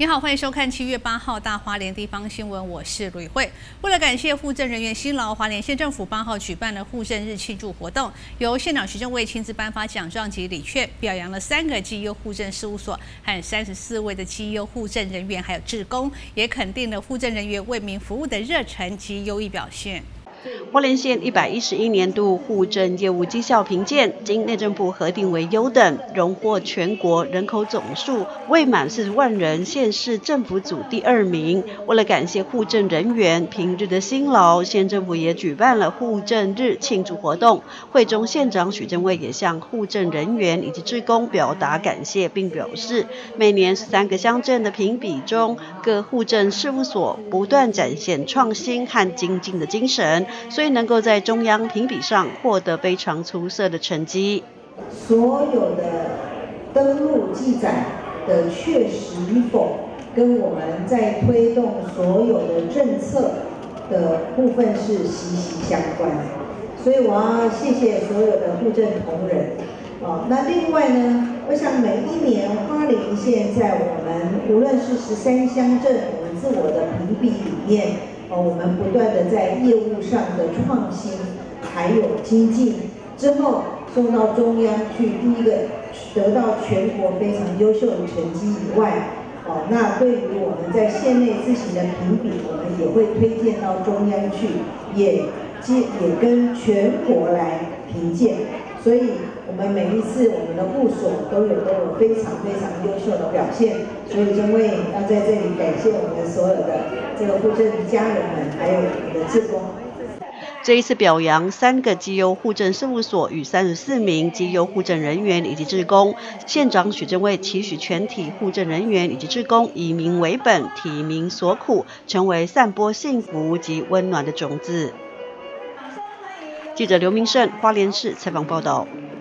你好，欢迎收看7月8号大花莲地方新闻，我是吕慧。为了感谢护证人员辛劳，花莲县政府8号举办了护证日庆祝活动，由县长徐正伟亲自颁发奖状及礼券，表扬了3个绩优护证事务所和34位的绩优护证人员，还有志工，也肯定了护证人员为民服务的热忱及优异表现。 花莲县111年度护证业务绩效评鉴，经内政部核定为优等，荣获全国人口总数未满40万人县市政府组第2名。为了感谢护证人员平日的辛劳，县政府也举办了护证日庆祝活动。会中县长许正伟也向护证人员以及志工表达感谢，并表示，每年13个乡镇的评比中，各护证事务所不断展现创新和精进的精神。所以能够在中央评比上获得非常出色的成绩。 所有的登录记载的确实与否，跟我们在推动所有的政策的部分是息息相关。所以我要谢谢所有的护证同仁。那另外呢，我想每一年花莲县在我们无论是13乡镇我们自我的评比里面。我们不断的在业务上的创新，还有精进之后送到中央去，第一个得到全国非常优秀的成绩以外，那对于我们在县内自行的评比，我们也会推荐到中央去，也跟全国来评鉴。所以我们每一次我们的护所都有非常优秀的表现，所以因为要在这里感谢我们所有的这个护证家人们，还有我们的志工。 这一次表扬3个绩优护证事务所与34名绩优护证人员以及志工，县长许正伟期许全体护证人员以及志工以民为本，替民所苦，成为散播幸福及温暖的种子。记者刘明胜花莲市采访报道。